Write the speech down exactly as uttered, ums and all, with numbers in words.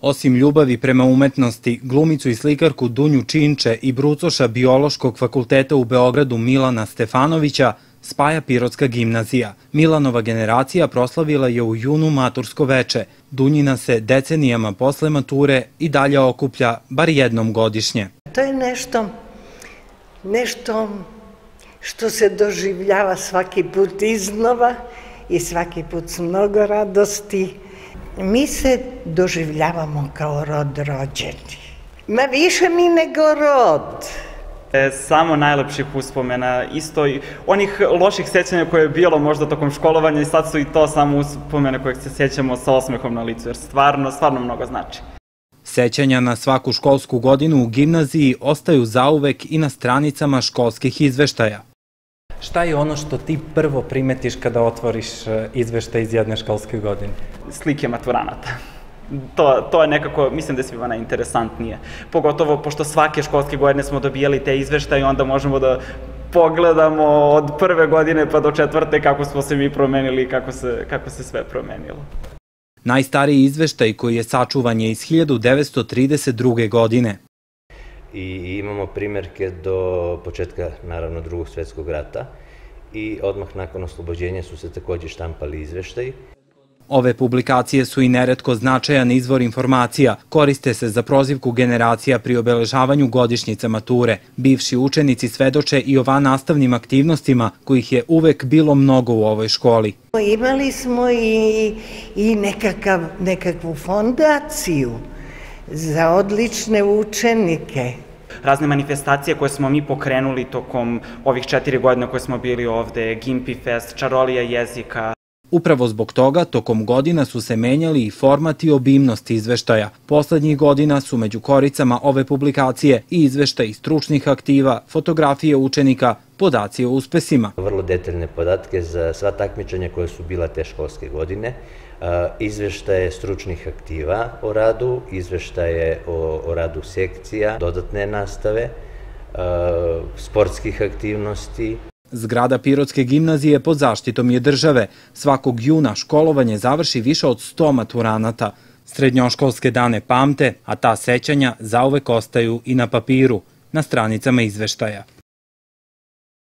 Osim ljubavi prema umetnosti, glumicu i slikarku Dunju Činče i brucoša Biološkog fakulteta u Beogradu Milana Stefanovića spaja Pirotska gimnazija. Milanova generacija proslavila je u junu matursko veče. Dunjina se decenijama posle mature i dalje okuplja bar jednom godišnje. To je nešto, nešto što se doživljava svaki put iznova i svaki put s mnogo radosti. Mi se doživljavamo kao rod rođeni. Ma više mi nego rod. Samo najlepših uspomena, isto i onih loših sećanja koje je bilo možda tokom školovanja i sad su i to samo uspomene kojeg se sjećamo sa osmehom na licu, jer stvarno, stvarno mnogo znači. Sećanja na svaku školsku godinu u gimnaziji ostaju zauvek i na stranicama školskih izveštaja. Šta je ono što ti prvo primetiš kada otvoriš izveštaj iz jedne školske godine? Slike maturanata. To, to je nekako, mislim da je svima najinteresantnije. Pogotovo pošto svake školske godine smo dobijali te izveštaje, onda možemo da pogledamo od prve godine pa do četvrte kako smo se mi promenili i kako se, kako se sve promenilo. Najstariji izveštaj koji je sačuvan je iz hiljadu devetsto trideset druge. godine. I imamo primjerke do početka, naravno, Drugog svjetskog rata i odmah nakon oslobođenja su se također štampali izveštaji. Ove publikacije su i neretko značajan izvor informacija, koriste se za prozivku generacija pri obeležavanju godišnjica mature. Bivši učenici svedoče i o vannastavnim aktivnostima, kojih je uvek bilo mnogo u ovoj školi. Imali smo i, i nekakav, nekakvu fondaciju za odlične učenike. Razne manifestacije koje smo mi pokrenuli tokom ovih četiri godine koje smo bili ovde, Gimpi Fest, Čarolija jezika. Upravo zbog toga, tokom godina su se menjali i format i obimnost izveštaja. Poslednjih godina su među koricama ove publikacije i izveštaji stručnih aktiva, fotografije učenika, podaci o uspesima. Vrlo detaljne podatke za sva takmičenja koje su bila te školske godine, izveštaje stručnih aktiva o radu, izveštaje o, o radu sekcija, dodatne nastave, sportskih aktivnosti. Zgrada Pirotske gimnazije pod zaštitom je države. Svakog juna školovanje završi više od sto maturanata. Srednjoškolske dane pamte, a ta sećanja zauvek ostaju i na papiru, na stranicama izveštaja.